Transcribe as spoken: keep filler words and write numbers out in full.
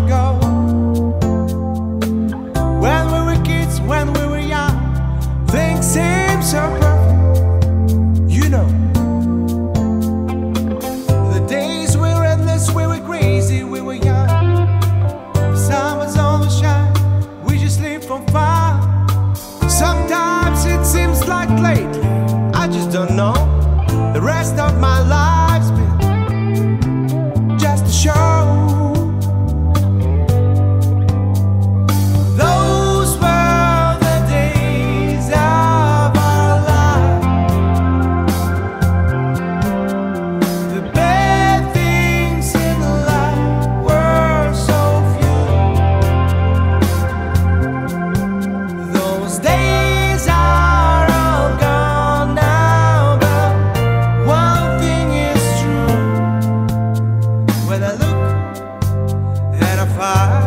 ago. When we were kids, when we were young, things seemed so perfect, you know. The days we were endless, we were crazy, we were young. The sun was always shine, we just lived from far. Sometimes it seems like lately, I just don't know. The rest of my life's been just a show. Those were the days of our life. The bad things in life were so few. Those days are all gone now, but one thing is true. When I look at a fire